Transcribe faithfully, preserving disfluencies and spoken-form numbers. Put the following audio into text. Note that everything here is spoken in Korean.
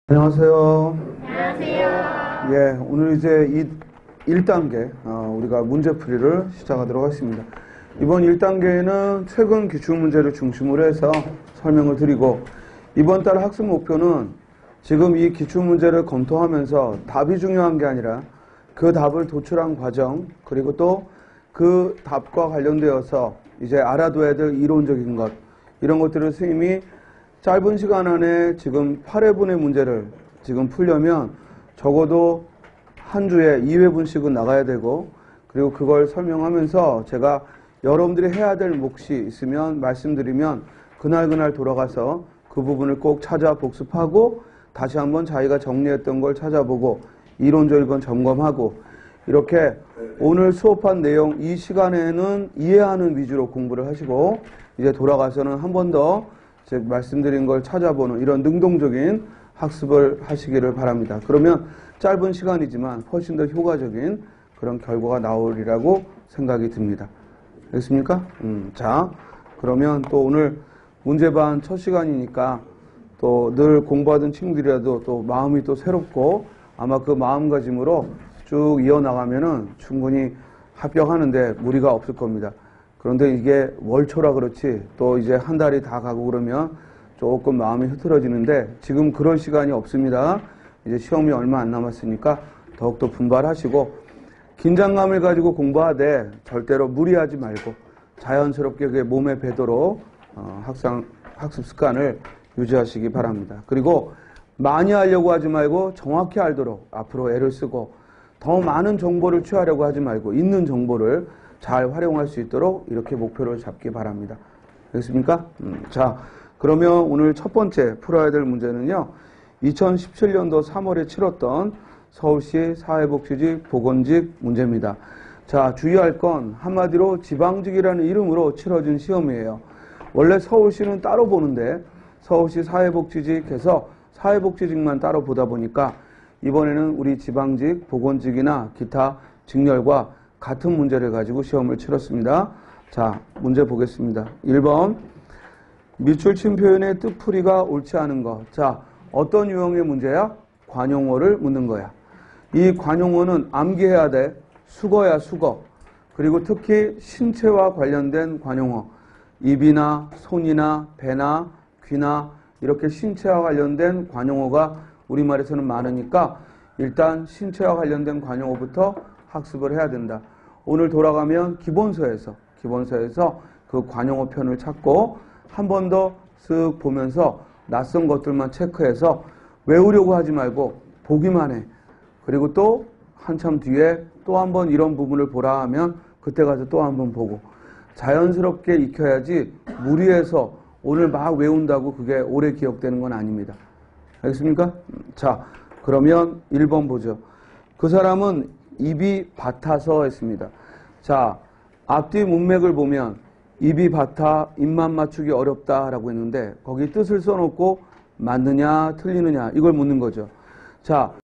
안녕하세요. 안녕하세요. 예, 오늘 이제 이 일 단계 어, 우리가 문제풀이를 시작하도록 하겠습니다. 이번 일 단계에는 최근 기출문제를 중심으로 해서 설명을 드리고, 이번 달 학습 목표는 지금 이 기출문제를 검토하면서 답이 중요한 게 아니라 그 답을 도출한 과정, 그리고 또 그 답과 관련되어서 이제 알아둬야 될 이론적인 것, 이런 것들을 선생님이 짧은 시간 안에 지금 팔 회분의 문제를 지금 풀려면 적어도 한 주에 이 회분씩은 나가야 되고, 그리고 그걸 설명하면서 제가 여러분들이 해야 될 몫이 있으면 말씀드리면 그날그날 돌아가서 그 부분을 꼭 찾아 복습하고 다시 한번 자기가 정리했던 걸 찾아보고 이론적인 건 점검하고, 이렇게 오늘 수업한 내용 이 시간에는 이해하는 위주로 공부를 하시고, 이제 돌아가서는 한 번 더 즉 말씀드린 걸 찾아보는 이런 능동적인 학습을 하시기를 바랍니다. 그러면 짧은 시간이지만 훨씬 더 효과적인 그런 결과가 나오리라고 생각이 듭니다. 알겠습니까? 음, 자, 그러면 또 오늘 문제반 첫 시간이니까 또 늘 공부하던 친구들이라도 또 마음이 또 새롭고 아마 그 마음가짐으로 쭉 이어나가면은 충분히 합격하는데 무리가 없을 겁니다. 그런데 이게 월초라 그렇지 또 이제 한 달이 다 가고 그러면 조금 마음이 흐트러지는데, 지금 그럴 시간이 없습니다. 이제 시험이 얼마 안 남았으니까 더욱더 분발하시고, 긴장감을 가지고 공부하되 절대로 무리하지 말고 자연스럽게 그게 몸에 배도록 어, 학상, 학습 습관을 유지하시기 바랍니다. 그리고 많이 하려고 하지 말고 정확히 알도록 앞으로 애를 쓰고, 더 많은 정보를 취하려고 하지 말고 있는 정보를 잘 활용할 수 있도록 이렇게 목표를 잡기 바랍니다. 알겠습니까? 음, 자, 그러면 오늘 첫 번째 풀어야 될 문제는요, 이천십칠 년도 삼월에 치렀던 서울시 사회복지직 보건직 문제입니다. 자, 주의할 건 한마디로 지방직이라는 이름으로 치러진 시험이에요. 원래 서울시는 따로 보는데 서울시 사회복지직에서 사회복지직만 따로 보다 보니까 이번에는 우리 지방직, 보건직이나 기타 직렬과 같은 문제를 가지고 시험을 치렀습니다. 자, 문제 보겠습니다. 일 번, 밑줄친 표현의 뜻풀이가 옳지 않은 것. 자, 어떤 유형의 문제야? 관용어를 묻는 거야. 이 관용어는 암기해야 돼. 수거야, 수거. 그리고 특히 신체와 관련된 관용어. 입이나 손이나 배나 귀나 이렇게 신체와 관련된 관용어가 우리말에서는 많으니까 일단 신체와 관련된 관용어부터 학습을 해야 된다. 오늘 돌아가면 기본서에서 기본서에서 그 관용어 편을 찾고 한 번 더 쓱 보면서 낯선 것들만 체크해서 외우려고 하지 말고 보기만 해. 그리고 또 한참 뒤에 또 한 번 이런 부분을 보라 하면 그때 가서 또 한 번 보고, 자연스럽게 익혀야지 무리해서 오늘 막 외운다고 그게 오래 기억되는 건 아닙니다. 알겠습니까? 자, 그러면 일 번 보죠. 그 사람은 입이 밭아서 했습니다. 자, 앞뒤 문맥을 보면 입이 밭아 입만 맞추기 어렵다라고 했는데 거기 뜻을 써놓고 맞느냐 틀리느냐 이걸 묻는 거죠. 자,